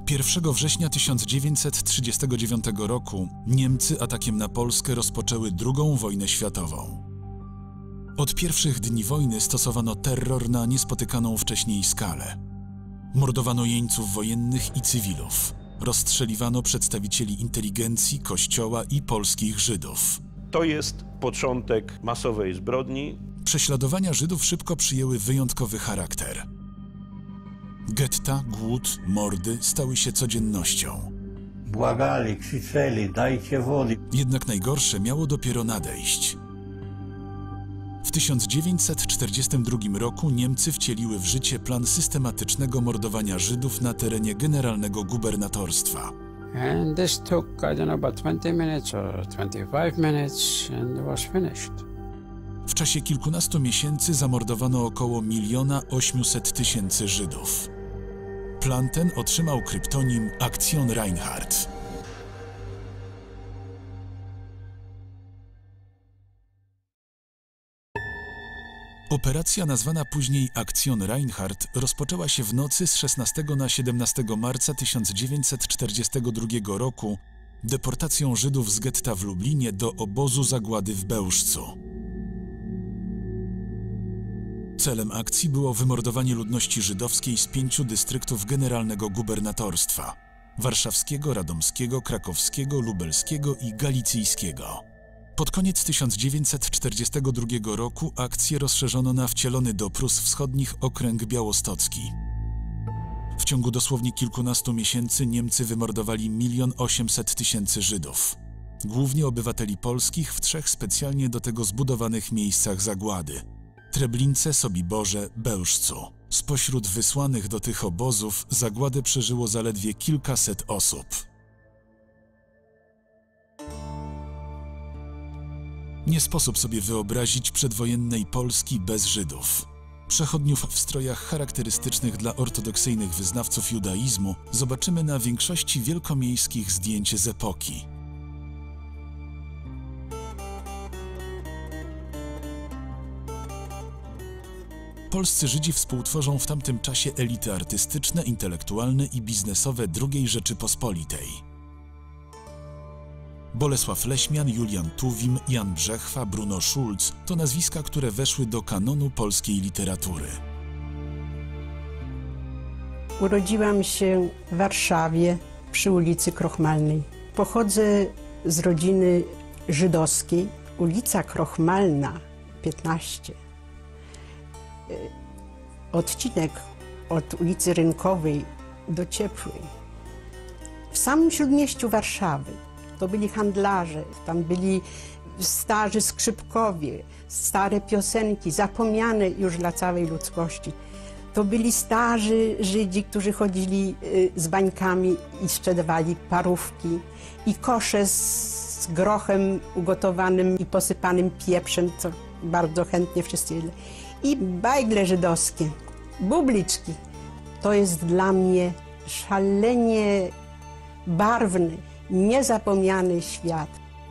1 września 1939 roku Niemcy atakiem na Polskę rozpoczęły II wojnę światową. Od pierwszych dni wojny stosowano terror na niespotykaną wcześniej skalę. Mordowano jeńców wojennych i cywilów. Rozstrzeliwano przedstawicieli inteligencji, kościoła i polskich Żydów. To jest początek masowej zbrodni. Prześladowania Żydów szybko przyjęły wyjątkowy charakter. Getta, głód, mordy stały się codziennością. Błagali, krzyczeli, dajcie wody. Jednak najgorsze miało dopiero nadejść. W 1942 roku Niemcy wcieliły w życie plan systematycznego mordowania Żydów na terenie generalnego gubernatorstwa. And this took, I don't know, about 20 minutes or 25 minutes and it was finished. W czasie kilkunastu miesięcy zamordowano około 1 800 000 Żydów. Plan ten otrzymał kryptonim Aktion Reinhardt. Operacja nazwana później Aktion Reinhardt rozpoczęła się w nocy z 16 na 17 marca 1942 roku deportacją Żydów z getta w Lublinie do obozu zagłady w Bełżcu. Celem akcji było wymordowanie ludności żydowskiej z 5 dystryktów generalnego gubernatorstwa: warszawskiego, radomskiego, krakowskiego, lubelskiego i galicyjskiego. Pod koniec 1942 roku akcję rozszerzono na wcielony do Prus Wschodnich okręg białostocki. W ciągu dosłownie kilkunastu miesięcy Niemcy wymordowali 1 800 000 Żydów, głównie obywateli polskich w 3 specjalnie do tego zbudowanych miejscach zagłady: Treblince, Sobiborze, Bełżcu. Spośród wysłanych do tych obozów zagładę przeżyło zaledwie kilkaset osób. Nie sposób sobie wyobrazić przedwojennej Polski bez Żydów. Przechodniów w strojach charakterystycznych dla ortodoksyjnych wyznawców judaizmu zobaczymy na większości wielkomiejskich zdjęć z epoki. Polscy Żydzi współtworzą w tamtym czasie elity artystyczne, intelektualne i biznesowe II Rzeczypospolitej. Bolesław Leśmian, Julian Tuwim, Jan Brzechwa, Bruno Schulz to nazwiska, które weszły do kanonu polskiej literatury. Urodziłam się w Warszawie przy ulicy Krochmalnej. Pochodzę z rodziny żydowskiej. Ulica Krochmalna 15. Odcinek od ulicy Rynkowej do Ciepłej. W samym śródmieściu Warszawy. To byli handlarze, tam byli starzy skrzypkowie, stare piosenki, zapomniane już dla całej ludzkości. To byli starzy Żydzi, którzy chodzili z bańkami i sprzedawali parówki i kosze z grochem ugotowanym i posypanym pieprzem, co bardzo chętnie wszyscy jedli. I bajgle żydowskie, bubliczki. To jest dla mnie szalenie barwny, niezapomniany świat.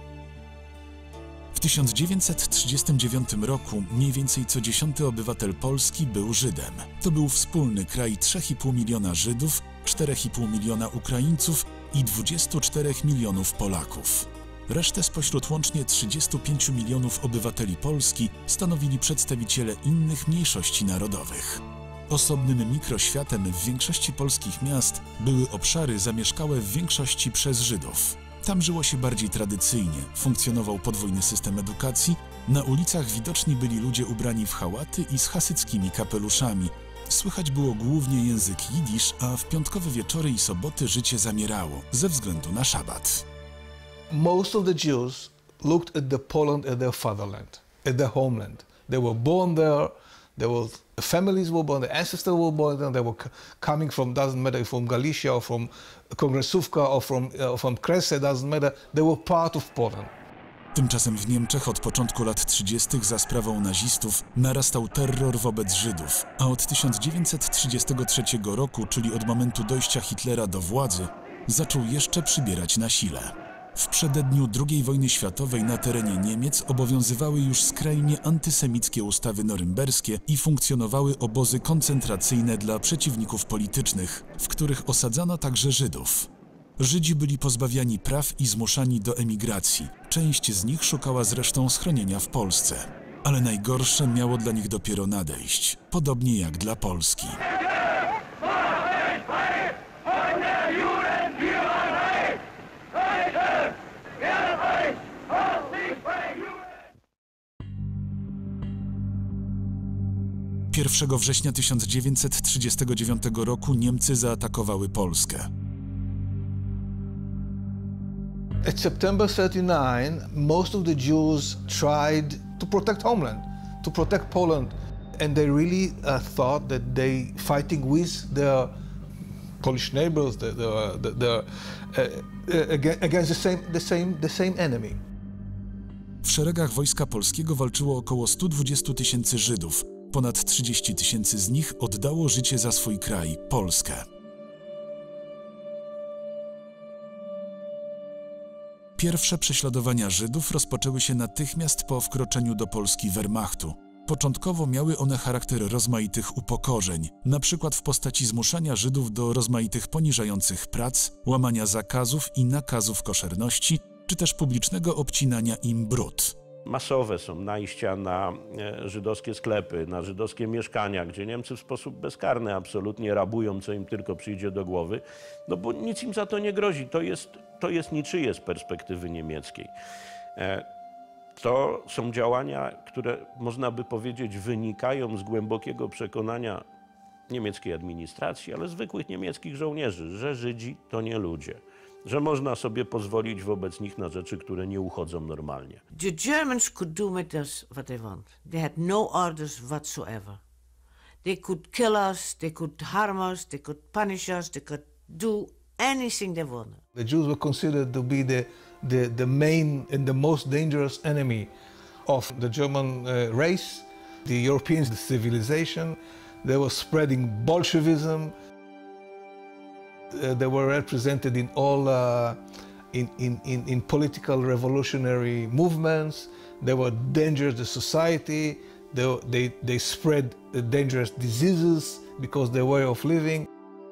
W 1939 roku mniej więcej co 10. obywatel Polski był Żydem. To był wspólny kraj 3,5 miliona Żydów, 4,5 miliona Ukraińców i 24 milionów Polaków. Resztę spośród łącznie 35 milionów obywateli Polski stanowili przedstawiciele innych mniejszości narodowych. Osobnym mikroświatem w większości polskich miast były obszary zamieszkałe w większości przez Żydów. Tam żyło się bardziej tradycyjnie, funkcjonował podwójny system edukacji, na ulicach widoczni byli ludzie ubrani w hałaty i z hasyckimi kapeluszami. Słychać było głównie język jidysz, a w piątkowe wieczory i soboty życie zamierało ze względu na szabat. Most of the Jews looked at the Poland as their fatherland, as their homeland. They were born there. Families were born, their ancestors were born there, they were coming from, doesn't matter, from Galicia or from Kongresówka or from Kresy, doesn't matter, they were part of Poland. Tymczasem w Niemczech od początku lat 30. za sprawą nazistów narastał terror wobec Żydów, a od 1933 roku, czyli od momentu dojścia Hitlera do władzy, zaczął jeszcze przybierać na sile. W przededniu II wojny światowej na terenie Niemiec obowiązywały już skrajnie antysemickie ustawy norymberskie i funkcjonowały obozy koncentracyjne dla przeciwników politycznych, w których osadzano także Żydów. Żydzi byli pozbawiani praw i zmuszani do emigracji. Część z nich szukała zresztą schronienia w Polsce. Ale najgorsze miało dla nich dopiero nadejść, podobnie jak dla Polski. Pierwszego września 1939 roku Niemcy zaatakowały Polskę. At September 39, most of the Jews tried to protect homeland, to protect Poland, and they really thought that they fighting with their Polish neighbors, against the same enemy. W szeregach Wojska Polskiego walczyło około 120 000 Żydów. Ponad 30 000 z nich oddało życie za swój kraj, Polskę. Pierwsze prześladowania Żydów rozpoczęły się natychmiast po wkroczeniu do Polski Wehrmachtu. Początkowo miały one charakter rozmaitych upokorzeń, na przykład w postaci zmuszania Żydów do rozmaitych poniżających prac, łamania zakazów i nakazów koszerności, czy też publicznego obcinania im brud. Masowe są najścia na żydowskie sklepy, na żydowskie mieszkania, gdzie Niemcy w sposób bezkarny absolutnie rabują, co im tylko przyjdzie do głowy, no bo nic im za to nie grozi. To jest niczyje z perspektywy niemieckiej. To są działania, które można by powiedzieć wynikają z głębokiego przekonania niemieckiej administracji, ale zwykłych niemieckich żołnierzy, że Żydzi to nie ludzie. Że można sobie pozwolić wobec nich na rzeczy, które nie uchodzą normalnie. The Germans could do with us what they want. They had no orders whatsoever. They could kill us, they could harm us, they could punish us, they could do anything they wanted. The Jews were considered to be the main and the most dangerous enemy of the German race, the Europeans, the civilization. They were spreading Bolshevism. They were represented in all in political revolutionary movements. They were dangerous to society. They spread dangerous diseases because their way of living.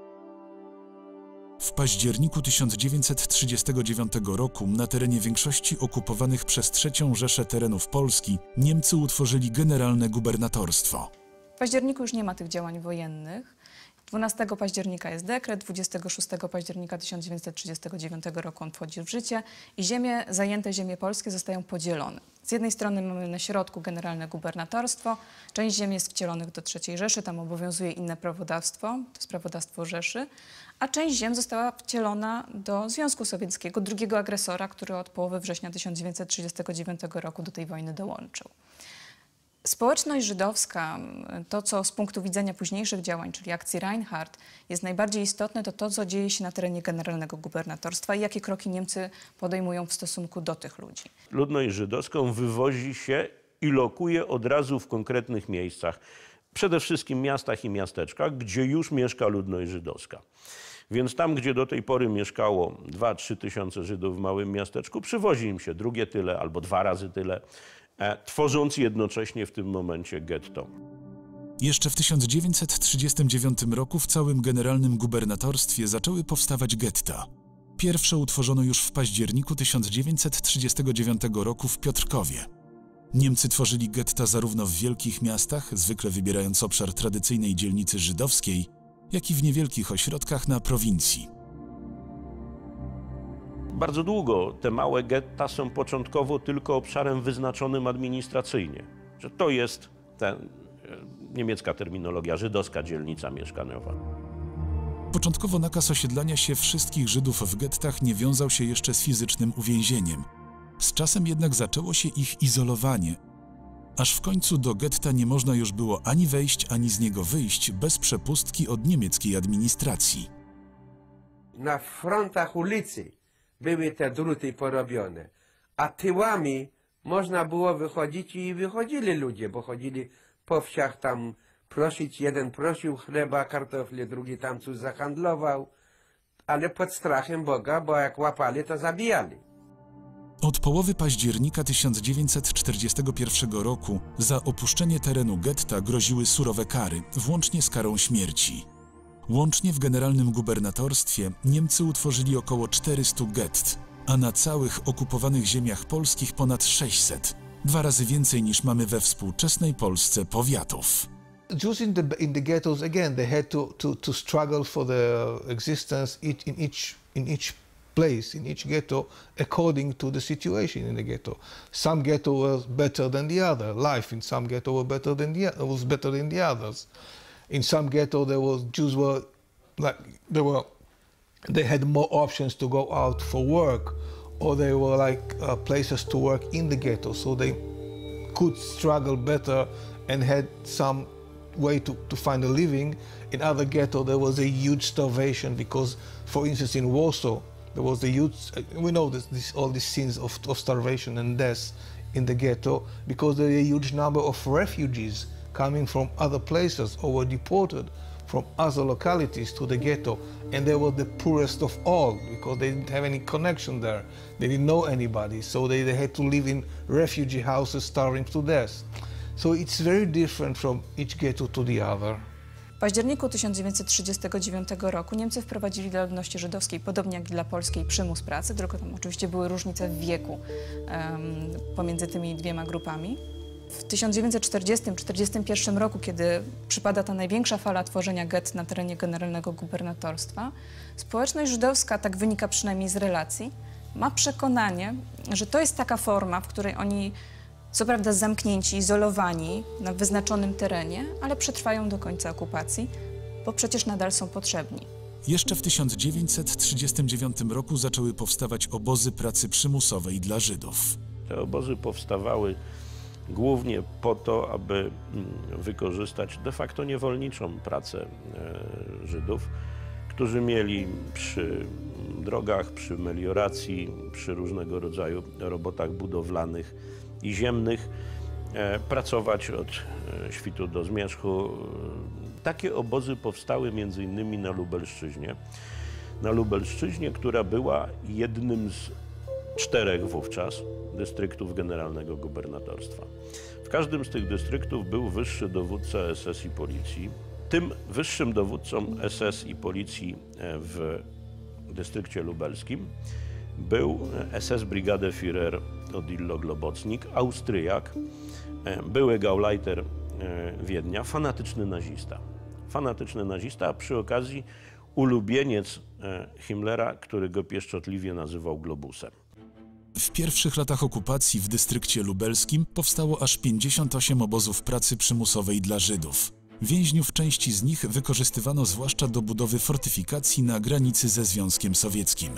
W październiku 1939 roku na terenie większości okupowanych przez III Rzeszę terenów Polski Niemcy utworzyli generalne gubernatorstwo. W październiku już nie ma tych działań wojennych. 12 października jest dekret, 26 października 1939 roku on wchodzi w życie i zajęte ziemie polskie zostają podzielone. Z jednej strony mamy na środku generalne gubernatorstwo, część ziem jest wcielonych do III Rzeszy, tam obowiązuje inne prawodawstwo, to jest prawodawstwo Rzeszy, a część ziem została wcielona do Związku Sowieckiego, drugiego agresora, który od połowy września 1939 roku do tej wojny dołączył. Społeczność żydowska, to co z punktu widzenia późniejszych działań, czyli akcji Reinhardt, jest najbardziej istotne, to co dzieje się na terenie generalnego gubernatorstwa i jakie kroki Niemcy podejmują w stosunku do tych ludzi. Ludność żydowską wywozi się i lokuje od razu w konkretnych miejscach. Przede wszystkim miastach i miasteczkach, gdzie już mieszka ludność żydowska. Więc tam, gdzie do tej pory mieszkało 2–3 tysiące Żydów w małym miasteczku, przywozi im się drugie tyle albo 2 razy tyle, tworząc jednocześnie w tym momencie getto. Jeszcze w 1939 roku w całym generalnym gubernatorstwie zaczęły powstawać getta. Pierwsze utworzono już w październiku 1939 roku w Piotrkowie. Niemcy tworzyli getta zarówno w wielkich miastach, zwykle wybierając obszar tradycyjnej dzielnicy żydowskiej, jak i w niewielkich ośrodkach na prowincji. Bardzo długo te małe getta są początkowo tylko obszarem wyznaczonym administracyjnie. Że to jest ta niemiecka terminologia, żydowska dzielnica mieszkaniowa. Początkowo nakaz osiedlania się wszystkich Żydów w gettach nie wiązał się jeszcze z fizycznym uwięzieniem. Z czasem jednak zaczęło się ich izolowanie, aż w końcu do getta nie można już było ani wejść, ani z niego wyjść bez przepustki od niemieckiej administracji. Na frontach ulicy były te druty porobione, a tyłami można było wychodzić i wychodzili ludzie, bo chodzili po wsiach tam prosić. Jeden prosił chleba, kartofle, drugi tam coś zahandlował, ale pod strachem Boga, bo jak łapali, to zabijali. Od połowy października 1941 roku za opuszczenie terenu getta groziły surowe kary, włącznie z karą śmierci. Łącznie w generalnym gubernatorstwie Niemcy utworzyli około 400 gett, a na całych okupowanych ziemiach polskich ponad 600, 2 razy więcej niż mamy we współczesnej Polsce powiatów. Jews in the ghettos, again, they had to struggle for their existence in each place, in each ghetto, according to the situation in the ghetto. Some ghetto was better than the other. Life in some ghetto was better than the others. In some ghetto, Jews were like they had more options to go out for work, or they were like places to work in the ghetto, so they could struggle better and had some way to find a living. In other ghetto, there was a huge starvation because, for instance, in Warsaw, there was a huge, we know all these scenes of starvation and death in the ghetto because there are a huge number of refugees coming from other places or were deported from other localities to the ghetto, and they were the poorest of all because they didn't have any connection there. They didn't know anybody, so they had to live in refugee houses starving to death. So it's very different from each ghetto to the other. W październiku 1939 roku Niemcy wprowadzili dla ludności żydowskiej, podobnie jak dla polskiej, przymus pracy, tylko tam oczywiście były różnice w wieku pomiędzy tymi dwiema grupami. W 1940-1941 roku, kiedy przypada ta największa fala tworzenia gett na terenie generalnego gubernatorstwa, społeczność żydowska, tak wynika przynajmniej z relacji, ma przekonanie, że to jest taka forma, w której oni co prawda zamknięci, izolowani na wyznaczonym terenie, ale przetrwają do końca okupacji, bo przecież nadal są potrzebni. Jeszcze w 1939 roku zaczęły powstawać obozy pracy przymusowej dla Żydów. Te obozy powstawały głównie po to, aby wykorzystać de facto niewolniczą pracę Żydów, którzy mieli przy drogach, przy melioracji, przy różnego rodzaju robotach budowlanych i ziemnych pracować od świtu do zmierzchu. Takie obozy powstały między innymi na Lubelszczyźnie. Na Lubelszczyźnie, która była jednym z 4 wówczas dystryktów generalnego gubernatorstwa. W każdym z tych dystryktów był wyższy dowódca SS i policji. Tym wyższym dowódcą SS i policji w dystrykcie lubelskim był SS-Brigadeführer Odillo Globocnik, Austriak, były Gauleiter Wiednia, fanatyczny nazista, a przy okazji ulubieniec Himmlera, który go pieszczotliwie nazywał Globusem. W pierwszych latach okupacji w dystrykcie lubelskim powstało aż 58 obozów pracy przymusowej dla Żydów. Więźniów części z nich wykorzystywano zwłaszcza do budowy fortyfikacji na granicy ze Związkiem Sowieckim.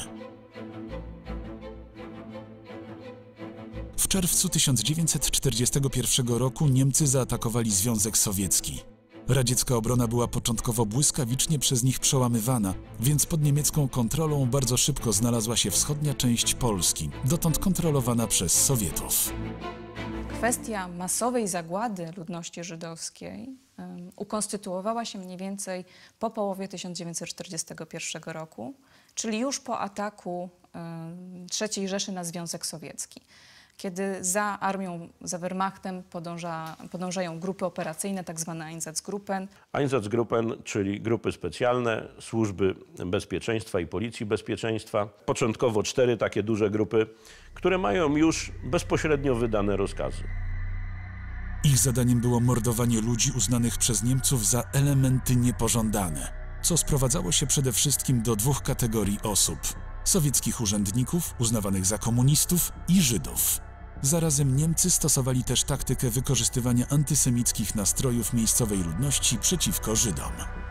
W czerwcu 1941 roku Niemcy zaatakowali Związek Sowiecki. Radziecka obrona była początkowo błyskawicznie przez nich przełamywana, więc pod niemiecką kontrolą bardzo szybko znalazła się wschodnia część Polski, dotąd kontrolowana przez Sowietów. Kwestia masowej zagłady ludności żydowskiej ukonstytuowała się mniej więcej po połowie 1941 roku, czyli już po ataku III Rzeszy na Związek Sowiecki, kiedy za armią, za Wehrmachtem podążają grupy operacyjne, tak zwane Einsatzgruppen. Einsatzgruppen, czyli grupy specjalne, służby bezpieczeństwa i policji bezpieczeństwa. Początkowo 4 takie duże grupy, które mają już bezpośrednio wydane rozkazy. Ich zadaniem było mordowanie ludzi uznanych przez Niemców za elementy niepożądane, co sprowadzało się przede wszystkim do 2 kategorii osób: sowieckich urzędników uznawanych za komunistów i Żydów. Zarazem Niemcy stosowali też taktykę wykorzystywania antysemickich nastrojów miejscowej ludności przeciwko Żydom.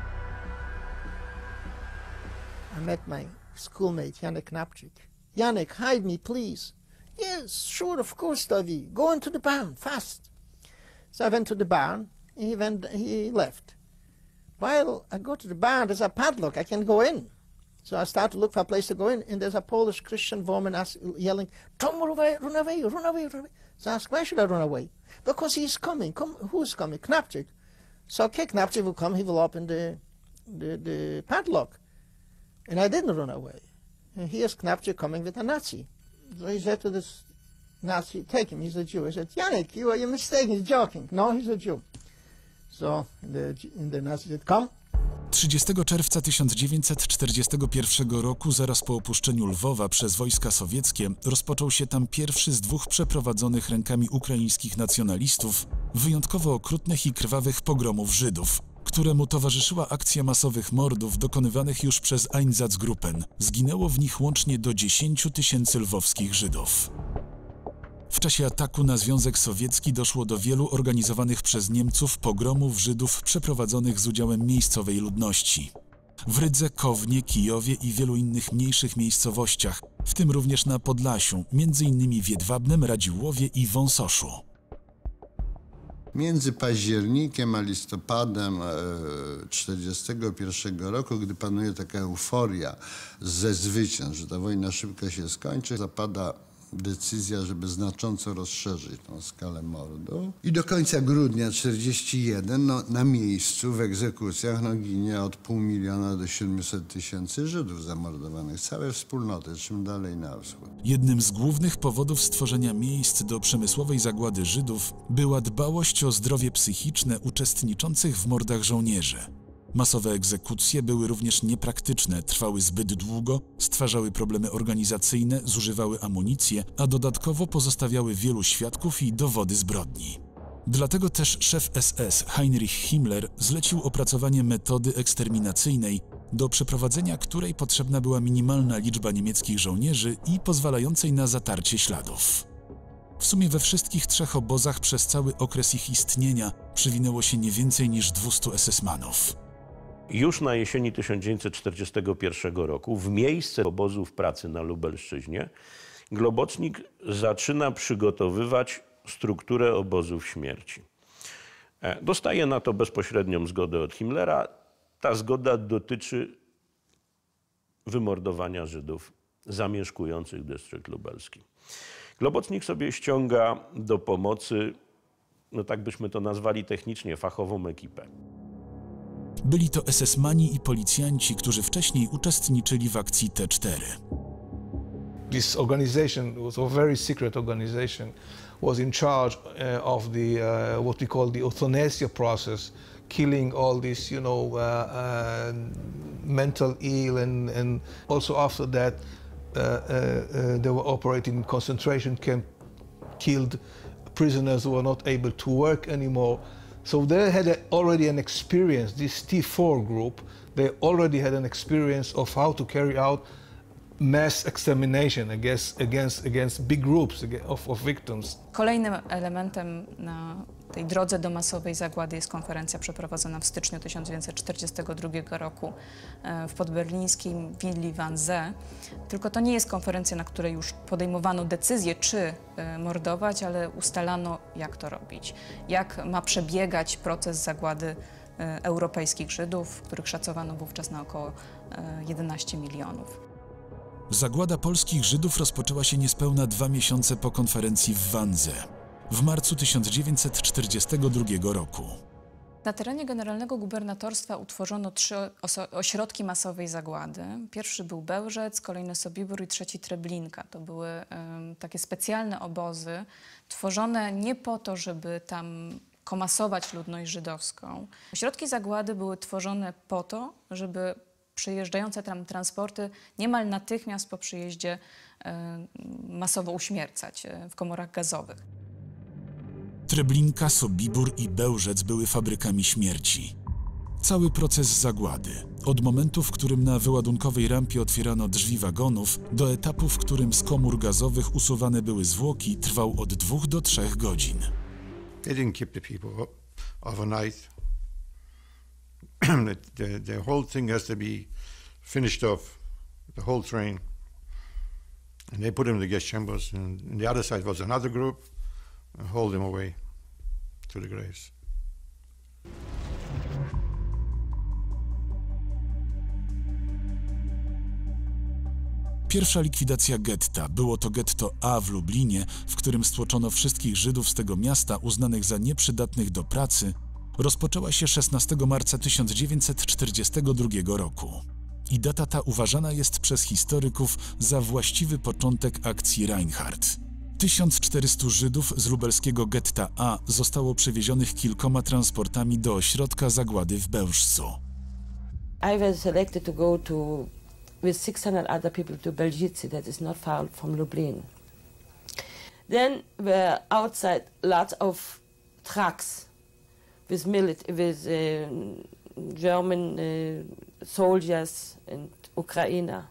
I met my schoolmate Janek Knapczyk. Janek, hide me, please. Yes, sure, of course, Davy. Go into the barn, fast. So I went to the barn, he left. While I go to the barn, there's a padlock, I can't go in. So I start to look for a place to go in, and there's a Polish Christian woman yelling, "Don't run away, run away, run away, run away." So I ask, why should I run away? Because he's coming. Who's coming? Knapczyk. So okay, Knapczyk will come, he will open the padlock. And I didn't run away. And here's Knapczyk coming with a Nazi. So he said to this Nazi, take him, he's a Jew. He said, Yannick, you're mistaken, he's joking. No, he's a Jew. So the Nazi said, come. 30 czerwca 1941 roku, zaraz po opuszczeniu Lwowa przez wojska sowieckie, rozpoczął się tam pierwszy z 2 przeprowadzonych rękami ukraińskich nacjonalistów wyjątkowo okrutnych i krwawych pogromów Żydów, któremu towarzyszyła akcja masowych mordów dokonywanych już przez Einsatzgruppen. Zginęło w nich łącznie do 10 000 lwowskich Żydów. W czasie ataku na Związek Sowiecki doszło do wielu organizowanych przez Niemców pogromów Żydów przeprowadzonych z udziałem miejscowej ludności. W Rydze, Kownie, Kijowie i wielu innych mniejszych miejscowościach, w tym również na Podlasiu, m.in. w Jedwabnem, Radziłowie i Wąsoszu. Między październikiem a listopadem 1941 roku, gdy panuje taka euforia ze zwycięstw, że ta wojna szybko się skończy, zapada decyzja, żeby znacząco rozszerzyć tą skalę mordu. I do końca grudnia 1941 na miejscu w egzekucjach ginie od 500 000 do 700 000 Żydów zamordowanych. Całe wspólnoty, czym dalej na wschód. Jednym z głównych powodów stworzenia miejsc do przemysłowej zagłady Żydów była dbałość o zdrowie psychiczne uczestniczących w mordach żołnierzy. Masowe egzekucje były również niepraktyczne, trwały zbyt długo, stwarzały problemy organizacyjne, zużywały amunicję, a dodatkowo pozostawiały wielu świadków i dowody zbrodni. Dlatego też szef SS Heinrich Himmler zlecił opracowanie metody eksterminacyjnej, do przeprowadzenia której potrzebna była minimalna liczba niemieckich żołnierzy i pozwalającej na zatarcie śladów. W sumie we wszystkich 3 obozach przez cały okres ich istnienia przywinęło się nie więcej niż 200 SS-manów. Już na jesieni 1941 roku w miejsce obozów pracy na Lubelszczyźnie Globocnik zaczyna przygotowywać strukturę obozów śmierci. Dostaje na to bezpośrednią zgodę od Himmlera. Ta zgoda dotyczy wymordowania Żydów zamieszkujących dystrykt lubelski. Globocnik sobie ściąga do pomocy, no tak byśmy to nazwali technicznie, fachową ekipę. Byli to SS-mani i policjanci, którzy wcześniej uczestniczyli w akcji T4. This organization was a very secret organization, was in charge of the what we call the euthanasia process, killing all these, mental ill, and also after that they were operating in concentration camp, killed prisoners who were not able to work anymore. So they had already an experience, this T4 group, they already had an experience of how to carry out mass extermination against big groups of victims. Kolejnym elementem na tej drodze do masowej zagłady jest konferencja przeprowadzona w styczniu 1942 roku w podberlińskim willi Wannsee. Tylko to nie jest konferencja, na której już podejmowano decyzję, czy mordować, ale ustalano, jak to robić. Jak ma przebiegać proces zagłady europejskich Żydów, których szacowano wówczas na około 11 milionów. Zagłada polskich Żydów rozpoczęła się niespełna 2 miesiące po konferencji w Wannsee, w marcu 1942 roku. Na terenie Generalnego Gubernatorstwa utworzono 3 ośrodki masowej zagłady. Pierwszy był Bełżec, kolejny Sobibór i trzeci Treblinka. To były takie specjalne obozy, tworzone nie po to, żeby tam komasować ludność żydowską. Ośrodki zagłady były tworzone po to, żeby przyjeżdżające tam transporty niemal natychmiast po przyjeździe masowo uśmiercać w komorach gazowych. Treblinka, Sobibór i Bełżec były fabrykami śmierci. Cały proces zagłady, od momentu, w którym na wyładunkowej rampie otwierano drzwi wagonów, do etapu, w którym z komór gazowych usuwane były zwłoki, trwał od 2 do 3 godzin. They didn't keep the people overnight. The whole thing has to be finished off, the whole train. And they put him in the gas chambers, and the other side was another group, and hauled him away to the graves. Pierwsza likwidacja getta, było to getto A w Lublinie, w którym stłoczono wszystkich Żydów z tego miasta uznanych za nieprzydatnych do pracy, rozpoczęła się 16 marca 1942 roku. i data ta uważana jest przez historyków za właściwy początek akcji Reinhardt. 1400 Żydów z lubelskiego getta A zostało przewiezionych kilkoma transportami do ośrodka zagłady w Bełżcu. I was selected to go with 600 other people to Belzice, that is not far from Lublin. Then were outside lots of trucks with German soldiers and Ukraine.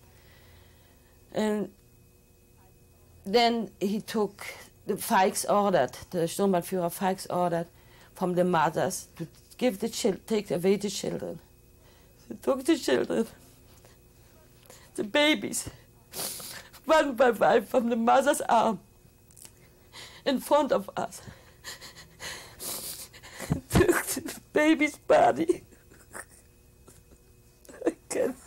And then he took the Sturmbannführer Feix ordered from the mothers to take away the children. He took the children, the babies, one by one from the mother's arm in front of us. Took the baby's body. I can't.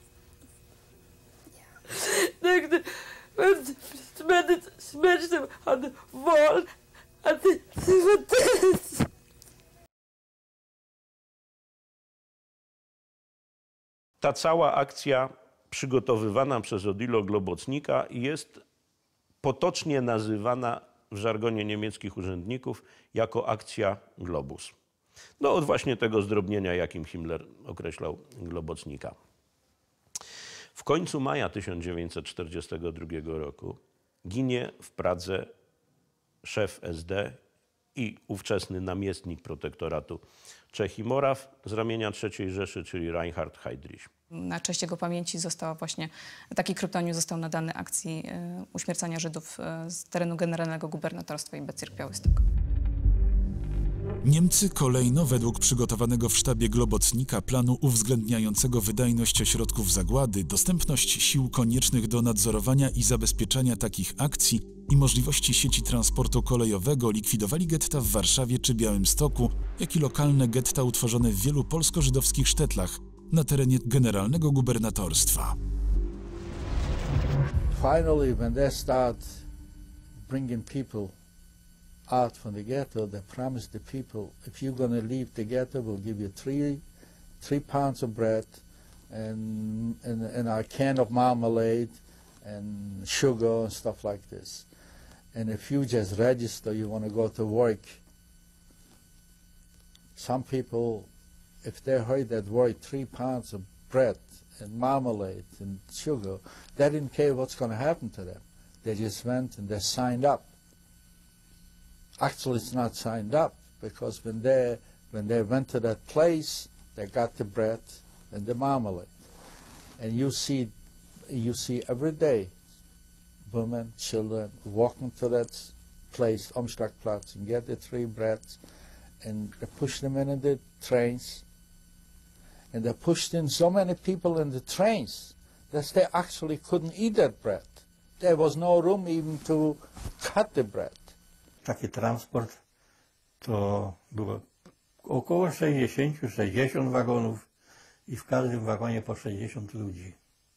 Smashed them on the wall and they were dead. Ta cała akcja przygotowywana przez Odilo Globocnika jest potocznie nazywana w żargonie niemieckich urzędników jako akcja Globus. No od właśnie tego zdrobnienia, jakim Himmler określał Globocnika. W końcu maja 1942 roku ginie w Pradze szef SD i ówczesny namiestnik protektoratu Czech i Moraw z ramienia III Rzeszy, czyli Reinhard Heydrich. Na cześć jego pamięci taki kryptonim został nadany akcji uśmiercania Żydów z terenu generalnego gubernatorstwa i Bezirk Białystok. Niemcy kolejno, według przygotowanego w sztabie Globocnika planu uwzględniającego wydajność ośrodków zagłady, dostępność sił koniecznych do nadzorowania i zabezpieczania takich akcji i możliwości sieci transportu kolejowego, likwidowali getta w Warszawie czy Białymstoku, jak i lokalne getta utworzone w wielu polsko-żydowskich sztetlach na terenie generalnego gubernatorstwa. Finally, when they start bringing people out from the ghetto, they promise the people, if you're going to leave the ghetto, we'll give you three pounds of bread and a can of marmalade and sugar and stuff like this. And if you just register, you want to go to work, some people, if they heard that word 3 pounds of bread and marmalade and sugar, they didn't care what's going to happen to them. They just went and they signed up. Actually, it's not signed up, because when they went to that place, they got the bread and the marmalade. And you see every day women, children walking to that place, Umschlagplatz, and get the 3 breads, and they push them in the trains. And they pushed in so many people in the trains that they actually couldn't eat that bread. There was no room even to cut the bread. Taki transport to było około 60 wagonów i w każdym wagonie po 60 ludzi.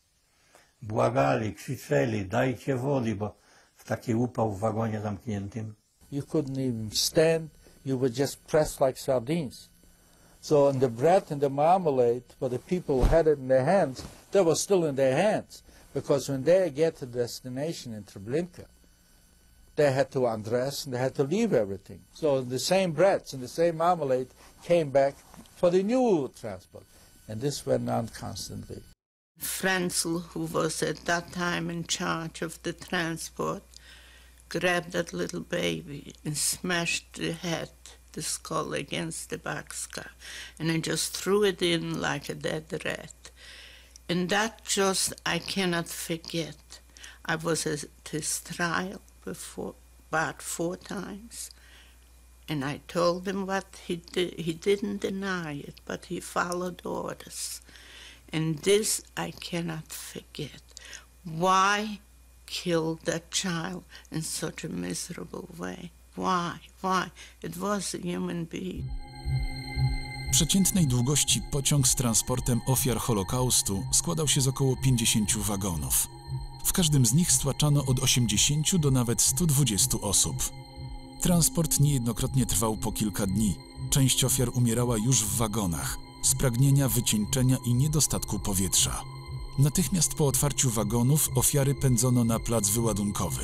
Błagali, krzyczeli, dajcie wody, bo w taki upał w wagonie zamkniętym. You couldn't even stand, you were just pressed like sardines. So and the bread and the marmalade, but the people had it in their hands, they were still in their hands. Because when they get to the destination in Treblinka, they had to undress and they had to leave everything. So the same breads and the same marmalade came back for the new transport. And this went on constantly. Frenzel, who was at that time in charge of the transport, grabbed that little baby and smashed the skull against the boxcar, and then just threw it in like a dead rat. And that just, I cannot forget. I was at his trial before, about 4 times, and I told him what he did. He didn't deny it, but he followed orders. And this I cannot forget. Why kill that child in such a miserable way? Why? Why? It was a human being. Przeciętnej długości pociąg z transportem ofiar Holokaustu składał się z około 50 wagonów. W każdym z nich stłaczano od 80 do nawet 120 osób. Transport niejednokrotnie trwał po kilka dni. Część ofiar umierała już w wagonach. spragnienia, wycieńczenia i niedostatku powietrza. Natychmiast po otwarciu wagonów ofiary pędzono na plac wyładunkowy.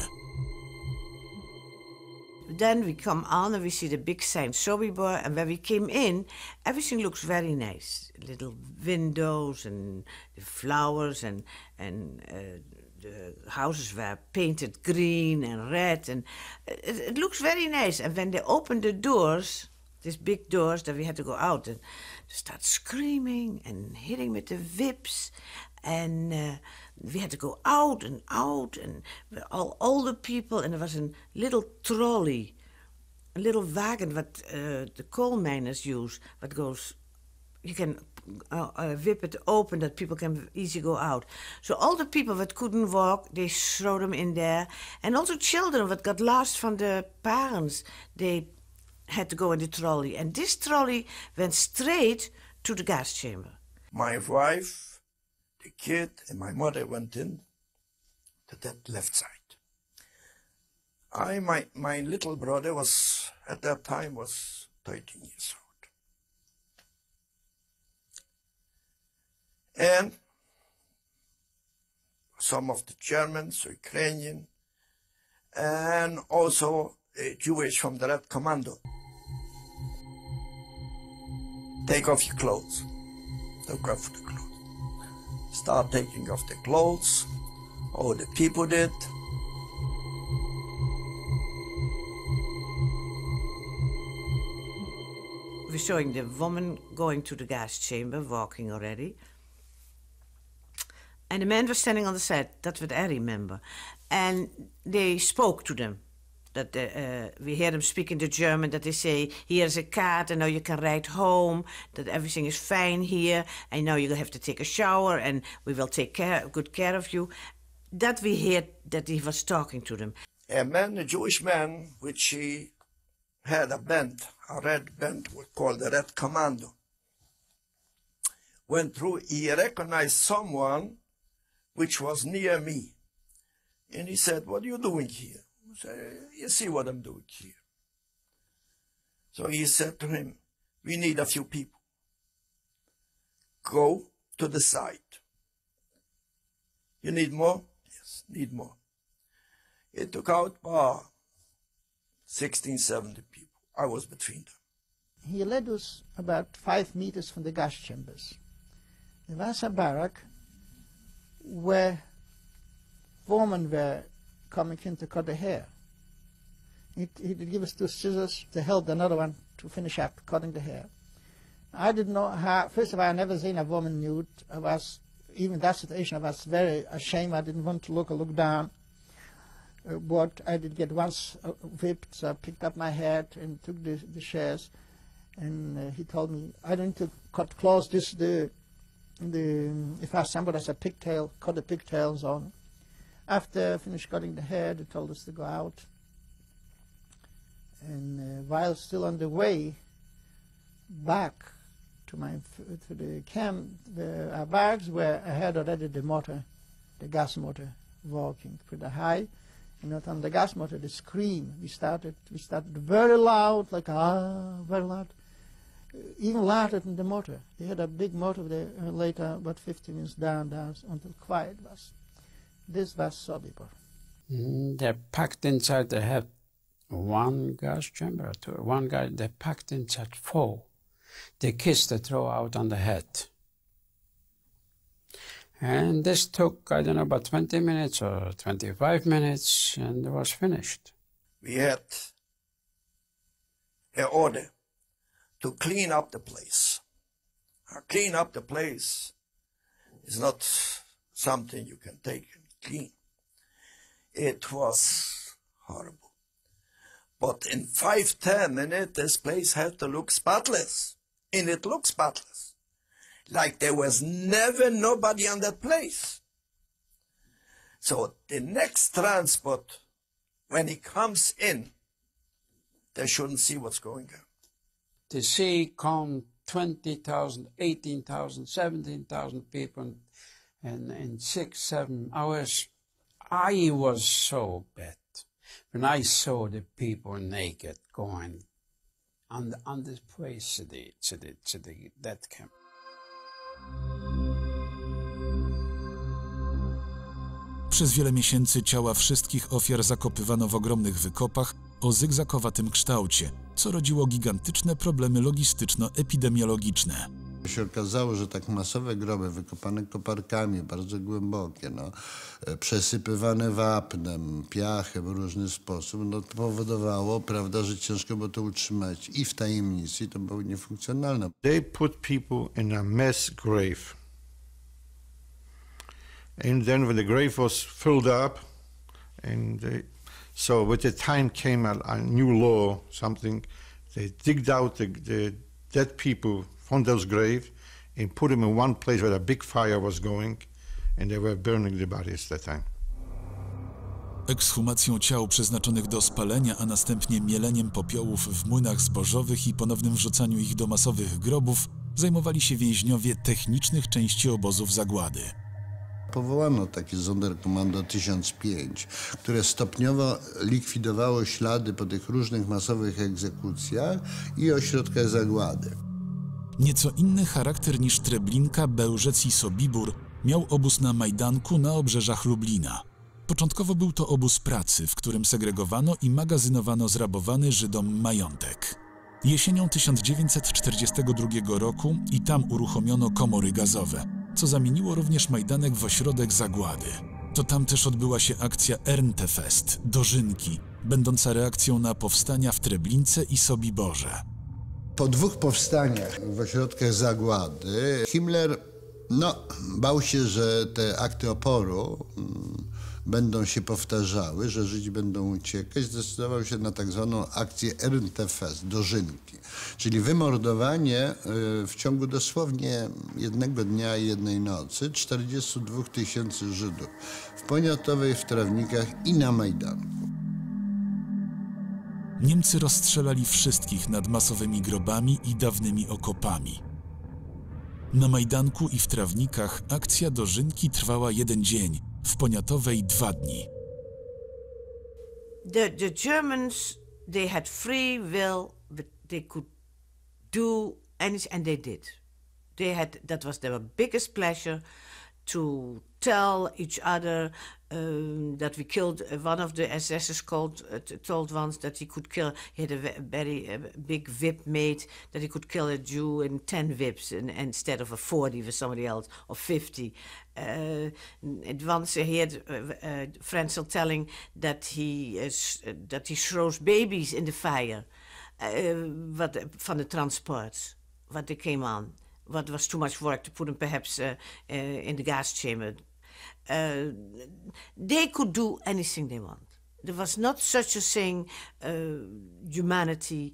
Then we come on and we see the big sign Sobibor, and when we came in, everything looks very nice. Little windows and the flowers and the houses were painted green and red, and it looks very nice. And when they opened the doors, these big doors, that we had to go out and start screaming and hitting with the whips, and we had to go out, and all older people, and there was a little trolley, a little wagon what the coal miners use, what goes, you can whip it open that people can easily go out. So all the people that couldn't walk, they throw them in there, and also children that got lost from the parents, they had to go in the trolley, and this trolley went straight to the gas chamber. My wife, the kid, and my mother went in to that left side. My little brother was, at that time, was 13 years old. And some of the Germans, Ukrainian, and also Jewish from the Red Commando. Take off your clothes. Take off the clothes. Start taking off the clothes. All the people did. We're showing the woman going to the gas chamber, walking already. And the man was standing on the side, that's what I remember. And they spoke to them. That we hear them speak in the German, that they say, here's a card, and now you can ride home, that everything is fine here, and now you have to take a shower, and we will take good care of you. That we heard that he was talking to them. A man, a Jewish man, which he had a band, a red band, called the Red Commando. Went through, he recognized someone which was near me. And he said, what are you doing here? I said, you see what I'm doing here. So he said to him, we need a few people. Go to the site. You need more? Yes, need more. He took out 16, 17 people. I was between them. He led us about 5 meters from the gas chambers. There was a barrack where women were coming in to cut the hair. He did give us 2 scissors to help another one to finish up cutting the hair. I didn't know how, first of all, I never seen a woman nude. I was, even that situation, I was very ashamed. I didn't want to look down. But I did get once whipped, so I picked up my hat and took the shares. And he told me, I don't need to cut close if I have somebody has a pigtail, cut the pigtails on. After I finished cutting the hair, they told us to go out. And while still on the way back to the camp, our barracks, where I had already the motor, the gas motor, working pretty high. And not on the gas motor, the scream. We started very loud, like very loud, even louder than the motor. They had a big motor there. Later, about 15 minutes down until quiet was. This was Sobibor. They're packed inside. They have 1 gas chamber, 2. One guy. They packed inside 4. The kids they throw out on the head. And this took, I don't know, about 20 minutes or 25 minutes, and it was finished. We had an order to clean up the place. Clean up the place is not something you can take and clean. It was horrible. But in 5-10 minutes, this place had to look spotless. And it looked spotless. Like there was never nobody on that place. So the next transport, when it comes in, they shouldn't see what's going on. To see come 20,000, 18,000, 17,000 people in 6-7 hours, I was so bad. When I saw the people naked going on this place to the death camp. Przez wiele miesięcy ciała wszystkich ofiar zakopywano w ogromnych wykopach o zygzakowatym kształcie, co rodziło gigantyczne problemy logistyczno-epidemiologiczne. Się okazało, że tak masowe groby wykopane koparkami, bardzo głębokie, przesypywane wapnem, piachem w różny sposób, to powodowało, prawda, że ciężko było to utrzymać i w tajemnicy, i to było niefunkcjonalne. They put people in a mass grave. And then when the grave was filled up, and so with the time came a new law, something, they digged out the dead people from those graves and put them in one place where a big fire was going, and they were burning the bodies that time. Ekshumacją ciał przeznaczonych do spalenia, a następnie mieleniem popiołów w młynach zbożowych i ponownym wrzucaniu ich do masowych grobów zajmowali się więźniowie technicznych części obozów zagłady. Powołano takie Sonderkommando 1005, które stopniowo likwidowało ślady po tych różnych masowych egzekucjach i ośrodkach zagłady. Nieco inny charakter niż Treblinka, Bełżec i Sobibór miał obóz na Majdanku na obrzeżach Lublina. Początkowo był to obóz pracy, w którym segregowano i magazynowano zrabowany Żydom majątek. Jesienią 1942 roku i tam uruchomiono komory gazowe, co zamieniło również Majdanek w ośrodek zagłady. To tam też odbyła się akcja Erntefest, Dożynki, będąca reakcją na powstania w Treblince i Sobiborze. Po 2 powstaniach w ośrodkach zagłady Himmler bał się, że te akty oporu będą się powtarzały, że Żydzi będą uciekać. Zdecydował się na tak zwaną akcję Erntefest, Dożynki, czyli wymordowanie w ciągu dosłownie jednego dnia i jednej nocy 42 000 Żydów w Poniatowej, w Trawnikach i na Majdanku. Niemcy rozstrzelali wszystkich nad masowymi grobami i dawnymi okopami. Na Majdanku i w Trawnikach akcja Dożynki trwała 1 dzień, w Poniatowej 2 dni. The Germans, they had free will, but they could do anything, and they did. That was their biggest pleasure, to tell each other that we killed one of the SS's told once that he could kill. He had a very big whip made that he could kill a Jew in 10 whips instead of a 40 with somebody else, or 50. And once he had Frenzel telling that he throws babies in the fire, from the transports, what they came on. What was too much work to put them perhaps in the gas chamber. They could do anything they want. There was not such a thing, humanity,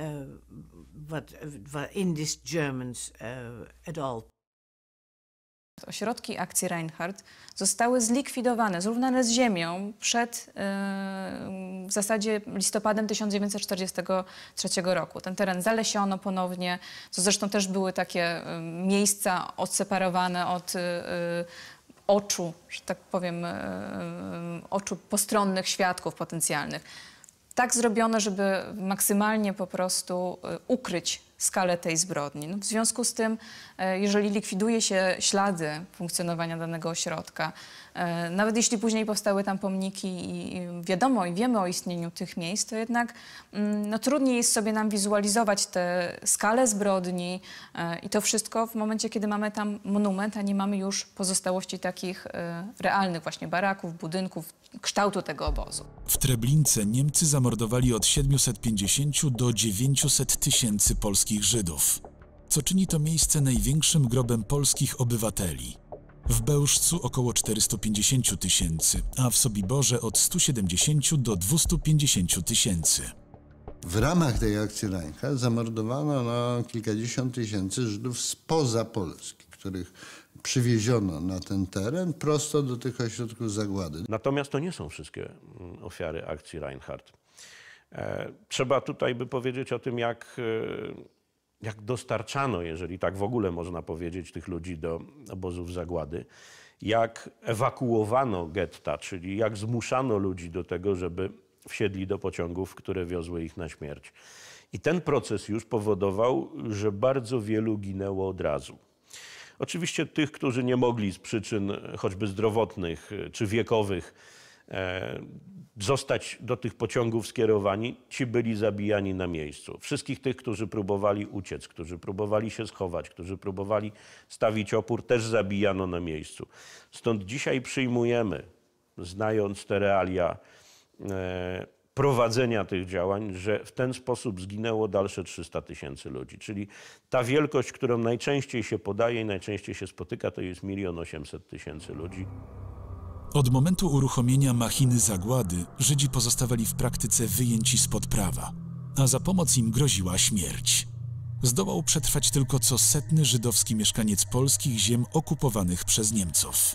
in these Germans at all. Ośrodki akcji Reinhardt zostały zlikwidowane, zrównane z ziemią przed w zasadzie listopadem 1943 roku. Ten teren zalesiono ponownie, co zresztą też były takie miejsca odseparowane od oczu, że tak powiem, oczu postronnych świadków potencjalnych. Tak zrobiono, żeby maksymalnie po prostu ukryć skalę tej zbrodni. W związku z tym, jeżeli likwiduje się ślady funkcjonowania danego ośrodka, nawet jeśli później powstały tam pomniki i wiadomo i wiemy o istnieniu tych miejsc, to jednak trudniej jest sobie nam wizualizować tę skalę zbrodni i to wszystko w momencie, kiedy mamy tam monument, a nie mamy już pozostałości takich realnych właśnie baraków, budynków, kształtu tego obozu. W Treblince Niemcy zamordowali od 750 do 900 tysięcy polskich Żydów, co czyni to miejsce największym grobem polskich obywateli. W Bełżcu około 450 tysięcy, a w Sobiborze od 170 do 250 tysięcy. W ramach tej akcji Reinhardt zamordowano kilkadziesiąt tysięcy Żydów spoza Polski, których przywieziono na ten teren prosto do tych ośrodków zagłady. Natomiast to nie są wszystkie ofiary akcji Reinhardt. Trzeba tutaj by powiedzieć o tym, jak dostarczano, jeżeli tak w ogóle można powiedzieć, tych ludzi do obozów zagłady, jak ewakuowano getta, czyli jak zmuszano ludzi do tego, żeby wsiedli do pociągów, które wiozły ich na śmierć. I ten proces już powodował, że bardzo wielu ginęło od razu. Oczywiście tych, którzy nie mogli z przyczyn choćby zdrowotnych czy wiekowych zostać do tych pociągów skierowani, ci byli zabijani na miejscu. Wszystkich tych, którzy próbowali uciec, którzy próbowali się schować, którzy próbowali stawić opór, też zabijano na miejscu. Stąd dzisiaj przyjmujemy, znając te realia prowadzenia tych działań, że w ten sposób zginęło dalsze 300 000 ludzi. Czyli ta wielkość, którą najczęściej się podaje i najczęściej się spotyka, to jest 1 800 000 ludzi. Od momentu uruchomienia machiny zagłady Żydzi pozostawali w praktyce wyjęci spod prawa, a za pomoc im groziła śmierć. Zdołał przetrwać tylko co 100 żydowski mieszkaniec polskich ziem okupowanych przez Niemców.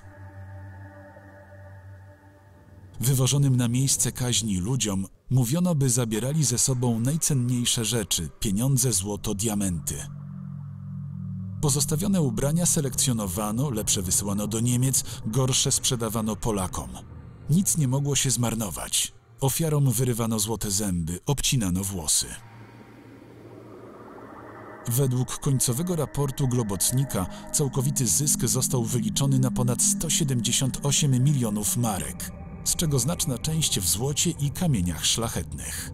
Wywożonym na miejsce kaźni ludziom mówiono, by zabierali ze sobą najcenniejsze rzeczy – pieniądze, złoto, diamenty. Pozostawione ubrania selekcjonowano, lepsze wysyłano do Niemiec, gorsze sprzedawano Polakom. Nic nie mogło się zmarnować. Ofiarom wyrywano złote zęby, obcinano włosy. Według końcowego raportu Globocnika całkowity zysk został wyliczony na ponad 178 milionów marek, z czego znaczna część w złocie i kamieniach szlachetnych.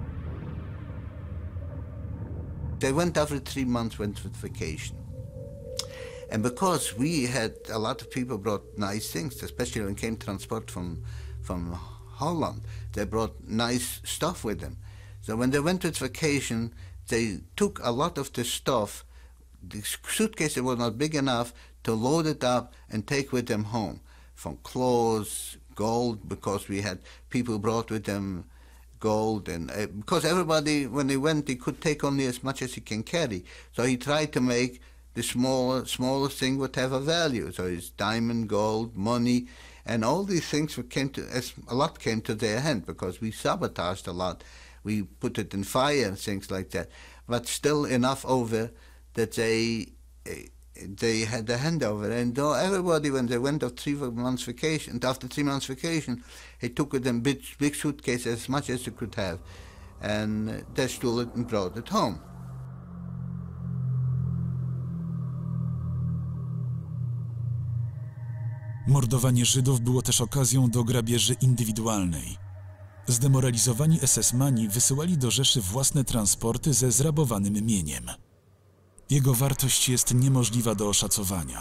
They went every 3 months, went with vacation. And because we had a lot of people brought nice things, especially when came transport from Holland, they brought nice stuff with them. So when they went with vacation, they took a lot of the stuff. The suitcases were not big enough to load it up and take with them home, from clothes, gold, because we had people brought with them gold, and because everybody, when they went, they could take only as much as he can carry. So he tried to make the smallest thing would have a value. So it's diamond, gold, money, and all these things a lot came to their hand because we sabotaged a lot. We put it in fire and things like that. But still enough over that they had the handover. And though everybody, when they went off 3 months vacation, after 3 months vacation, he took with them big suitcases as much as they could have, and they stole it and brought it home. Mordowanie Żydów było też okazją do grabieży indywidualnej. Zdemoralizowani SS-mani wysyłali do Rzeszy własne transporty ze zrabowanym mieniem. Jego wartość jest niemożliwa do oszacowania.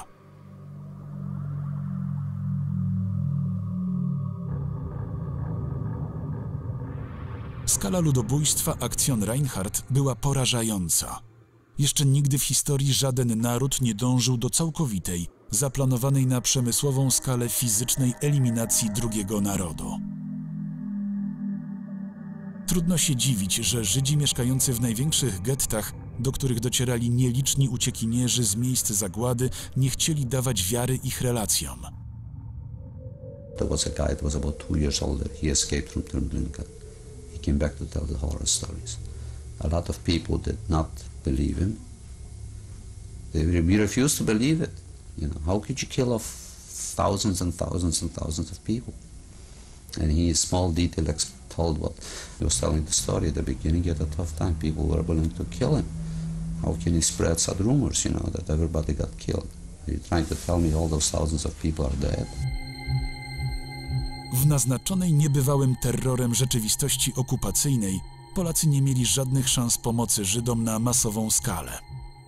Skala ludobójstwa Aktion Reinhardt była porażająca. Jeszcze nigdy w historii żaden naród nie dążył do całkowitej, zaplanowanej na przemysłową skalę fizycznej eliminacji drugiego narodu. Trudno się dziwić, że Żydzi mieszkający w największych gettach, do których docierali nieliczni uciekinierzy z miejsc zagłady, nie chcieli dawać wiary ich relacjom. There was a guy that was about 2 years older. He escaped from Treblinka. He came back to tell the horror stories. A lot of people did not believe him. We refused to believe it. You know, how could you kill off thousands and thousands and thousands of people? And he, in small detail, told what he was telling the story at the beginning. He had a tough time. People were willing to kill him. How can he spread such rumors, you know, that everybody got killed? You're trying to tell me all those thousands of people are dead? W naznaczonej niebywałym terrorem rzeczywistości okupacyjnej Polacy nie mieli żadnych szans pomocy Żydom na masową skalę.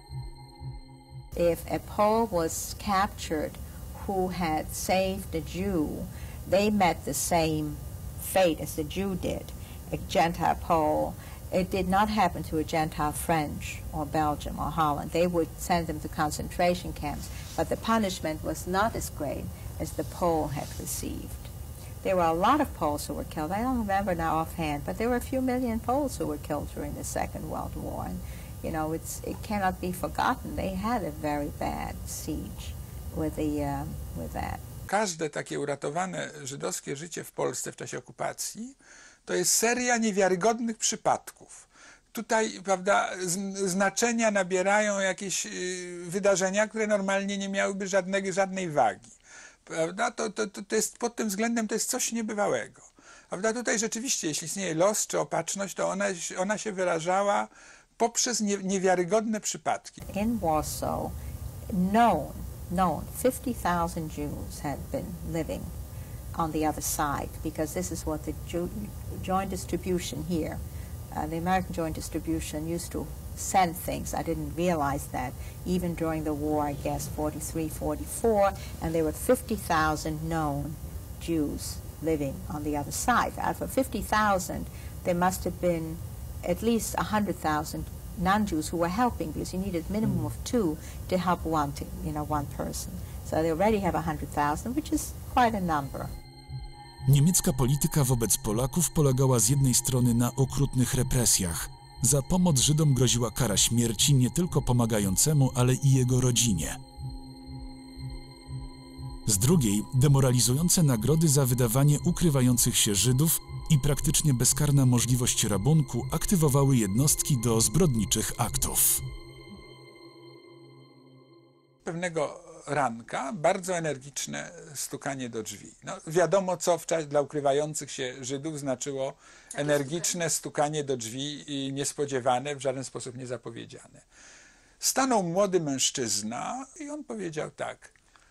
If a Pole was captured who had saved a Jew, they met the same fate as the Jew did, a Gentile Pole. It did not happen to a Gentile French or Belgium or Holland. They would send them to concentration camps, but the punishment was not as great as the Pole had received. There were a lot of Poles who were killed. I don't remember now offhand, but there were a few million Poles who were killed during the Second World War. And, you know, it cannot be forgotten. They had a very bad siege with that. Każde takie uratowane żydowskie życie w Polsce w czasie okupacji to jest seria niewiarygodnych przypadków. Tutaj, prawda, znaczenia nabierają jakieś wydarzenia, które normalnie nie miałyby żadnej wagi. Prawda? To jest, pod tym względem to jest coś niebywałego. Prawda? Tutaj rzeczywiście, jeśli istnieje los czy opatrzność, to ona się wyrażała poprzez niewiarygodne przypadki. In Warsaw, known known. 50,000 Jews had been living on the other side, because this is what the joint distribution here, the American joint distribution used to send things. I didn't realize that even during the war, I guess 43, 44, and there were 50,000 known Jews living on the other side. Out of 50,000, there must have been at least 100,000 non-Jews who were helping, because you needed a minimum of 2 to help one person. So they already have 100,000, which is quite a number. Niemiecka polityka wobec Polaków polegała z jednej strony na okrutnych represjach. Za pomoc Żydom groziła kara śmierci nie tylko pomagającemu, ale i jego rodzinie. Z drugiej demoralizujące nagrody za wydawanie ukrywających się Żydów i praktycznie bezkarna możliwość rabunku aktywowały jednostki do zbrodniczych aktów. Pewnego ranka bardzo energiczne stukanie do drzwi. No, wiadomo, co dla ukrywających się Żydów znaczyło energiczne stukanie do drzwi i niespodziewane, w żaden sposób niezapowiedziane. Stanął młody mężczyzna i on powiedział tak: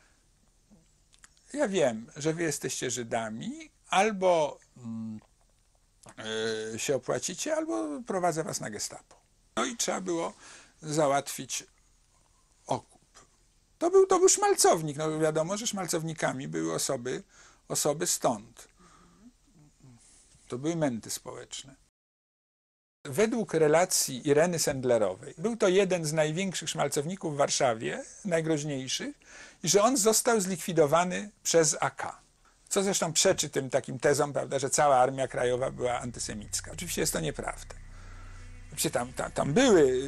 ja wiem, że wy jesteście Żydami, albo się opłacicie, albo prowadzę was na gestapo. No i trzeba było załatwić okup. To był szmalcownik. No wiadomo, że szmalcownikami były osoby stąd. To były męty społeczne. Według relacji Ireny Sendlerowej był to jeden z największych szmalcowników w Warszawie, najgroźniejszych, i że on został zlikwidowany przez AK. Co zresztą przeczy tym takim tezom, prawda, że cała Armia Krajowa była antysemicka. Oczywiście jest to nieprawda. Tam były,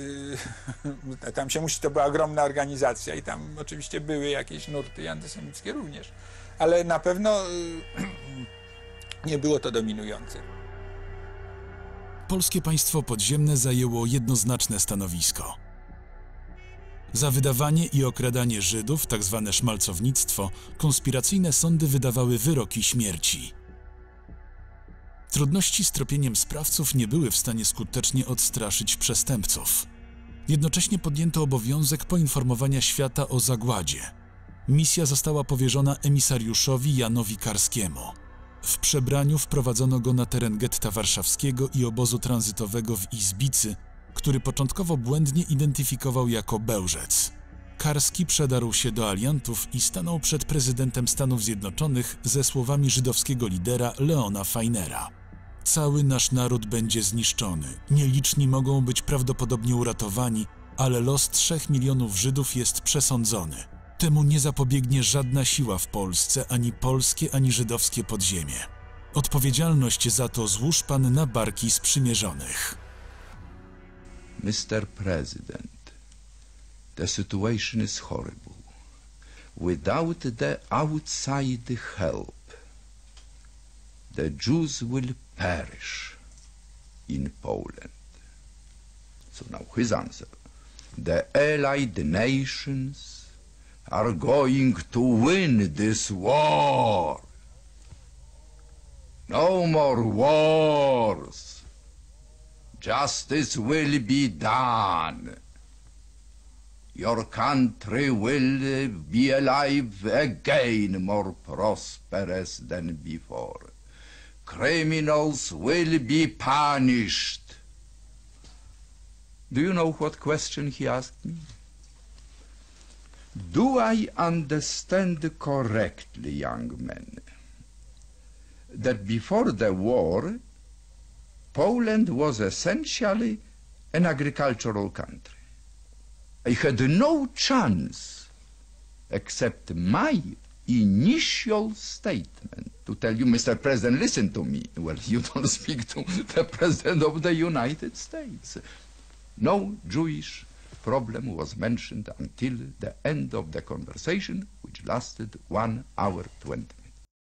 to była ogromna organizacja i tam oczywiście były jakieś nurty antysemickie również, ale na pewno nie było to dominujące. Polskie państwo podziemne zajęło jednoznaczne stanowisko. Za wydawanie i okradanie Żydów, tzw. szmalcownictwo, konspiracyjne sądy wydawały wyroki śmierci. Trudności z tropieniem sprawców nie były w stanie skutecznie odstraszyć przestępców. Jednocześnie podjęto obowiązek poinformowania świata o zagładzie. Misja została powierzona emisariuszowi Janowi Karskiemu. W przebraniu wprowadzono go na teren getta warszawskiego i obozu tranzytowego w Izbicy, który początkowo błędnie identyfikował jako Bełżec. Karski przedarł się do aliantów i stanął przed prezydentem Stanów Zjednoczonych ze słowami żydowskiego lidera Leona Feinera: cały nasz naród będzie zniszczony, nieliczni mogą być prawdopodobnie uratowani, ale los 3 milionów Żydów jest przesądzony. Temu nie zapobiegnie żadna siła w Polsce, ani polskie, ani żydowskie podziemie. Odpowiedzialność za to złóż pan na barki sprzymierzonych. Mr. President, the situation is horrible. Without the outside help, the Jews will perish in Poland. So now his answer: the allied nations are going to win this war. No more wars. Justice will be done. Your country will be alive again, more prosperous than before. Criminals will be punished. Do you know what question he asked me? Do I understand correctly, young men, that before the war, Poland was essentially an agricultural country? I had no chance, except my initial statement, to tell you, Mr. President, listen to me. Well, you don't speak to the President of the United States. No Jewish problem was mentioned until the end of the conversation, which lasted 1 hour 20 minutes.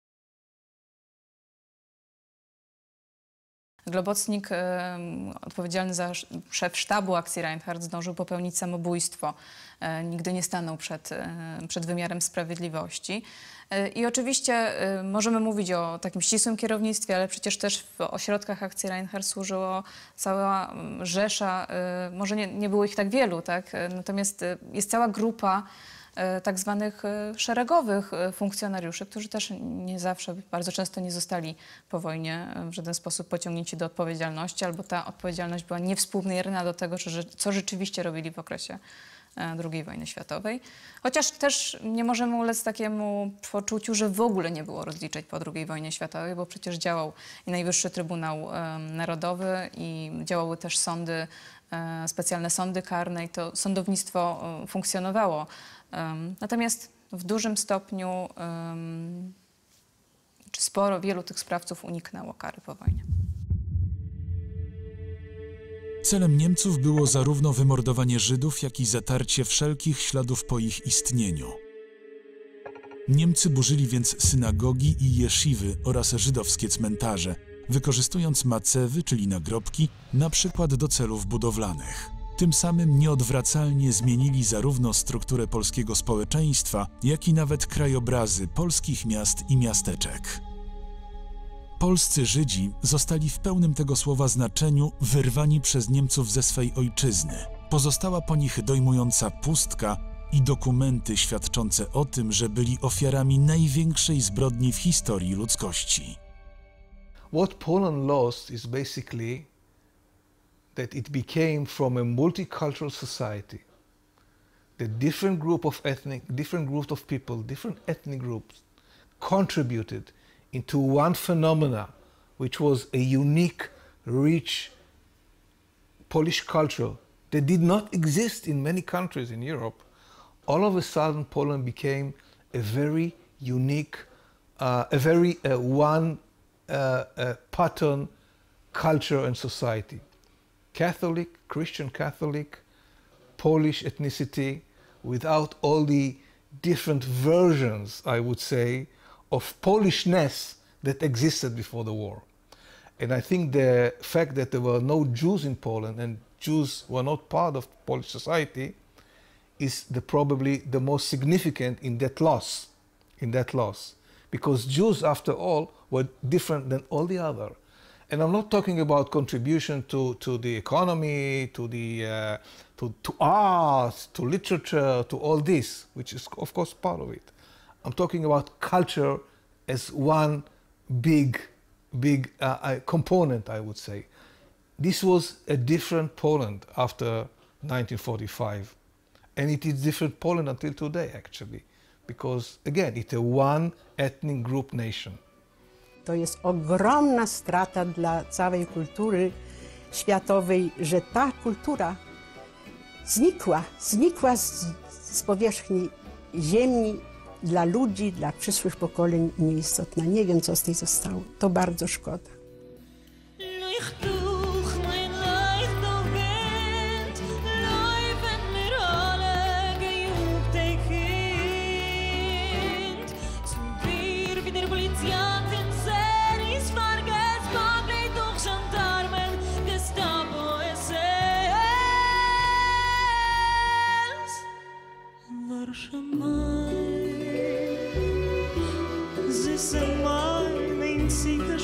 Globocnik, odpowiedzialny za szef sztabu akcji Reinhardt, zdążył popełnić samobójstwo. Nigdy nie stanął przed wymiarem sprawiedliwości. I oczywiście możemy mówić o takim ścisłym kierownictwie, ale przecież też w ośrodkach akcji Reinhardt służyło cała rzesza, może nie było ich tak wielu, tak? Natomiast jest cała grupa tak zwanych szeregowych funkcjonariuszy, którzy też nie zawsze, bardzo często nie zostali po wojnie w żaden sposób pociągnięci do odpowiedzialności, albo ta odpowiedzialność była niewspółmierna do tego, co rzeczywiście robili w okresie II wojny światowej. Chociaż też nie możemy ulec takiemu poczuciu, że w ogóle nie było rozliczeń po II wojnie światowej, bo przecież działał i Najwyższy Trybunał Narodowy i działały też sądy, specjalne sądy karne i to sądownictwo funkcjonowało. Natomiast w dużym stopniu czy wielu tych sprawców uniknęło kary po wojnie. Celem Niemców było zarówno wymordowanie Żydów, jak i zatarcie wszelkich śladów po ich istnieniu. Niemcy burzyli więc synagogi i jesziwy oraz żydowskie cmentarze, wykorzystując macewy, czyli nagrobki, na przykład do celów budowlanych. Tym samym nieodwracalnie zmienili zarówno strukturę polskiego społeczeństwa, jak i nawet krajobrazy polskich miast i miasteczek. Polscy Żydzi zostali w pełnym tego słowa znaczeniu wyrwani przez Niemców ze swej ojczyzny. Pozostała po nich dojmująca pustka i dokumenty świadczące o tym, że byli ofiarami największej zbrodni w historii ludzkości. What Poland lost is basically that it became from a multicultural society. The different group of people, different ethnic groups contributed into one phenomena, which was a unique, rich Polish culture that did not exist in many countries in Europe. All of a sudden, Poland became a very unique, one pattern culture and society. Catholic, Christian Catholic, Polish ethnicity, without all the different versions, I would say, of Polishness that existed before the war. And I think the fact that there were no Jews in Poland and Jews were not part of Polish society is probably the most significant in that loss. Because Jews, after all, were different than all the other. And I'm not talking about contribution to the economy, to art, to literature, to all this, which is of course part of it. I'm talking about culture as one big component, I would say. This was a different Poland after 1945. And it is different Poland until today, actually. Because, again, it's a one ethnic group nation. To jest ogromna strata dla całej kultury światowej, że ta kultura znikła z powierzchni ziemi, dla ludzi, dla przyszłych pokoleń nieistotna. Nie wiem, co z tej zostało. To bardzo szkoda. Ze zijn maar mijn ziekers